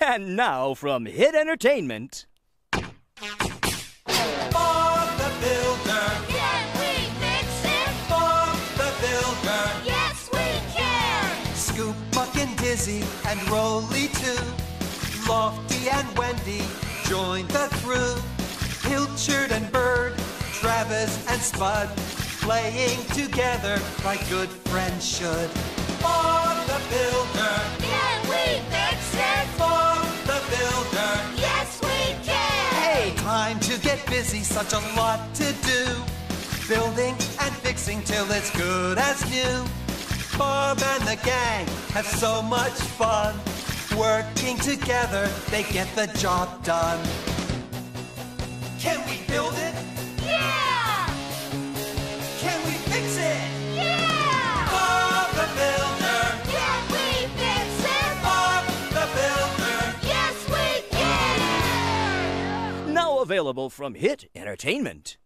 And now from Hit Entertainment. Bob the Builder. Can we fix it? Bob the Builder. Yes, we can. Scoop, Buck, and Dizzy, and Rolly too. Lofty and Wendy join the crew. Pilchard and Bird, Travis and Spud, playing together like good friends should. Bob the Builder. Can we fix it? Bob the Builder. Yes, we can. Hey, time to get busy, such a lot to do. Building and fixing till it's good as new. Bob and the gang have so much fun. Working together, they get the job done. Can we build it? Yeah! Can we fix it? Yeah! Bob the Builder. Can we fix it? Bob the Builder. Yes, we can. Now available from Hit Entertainment.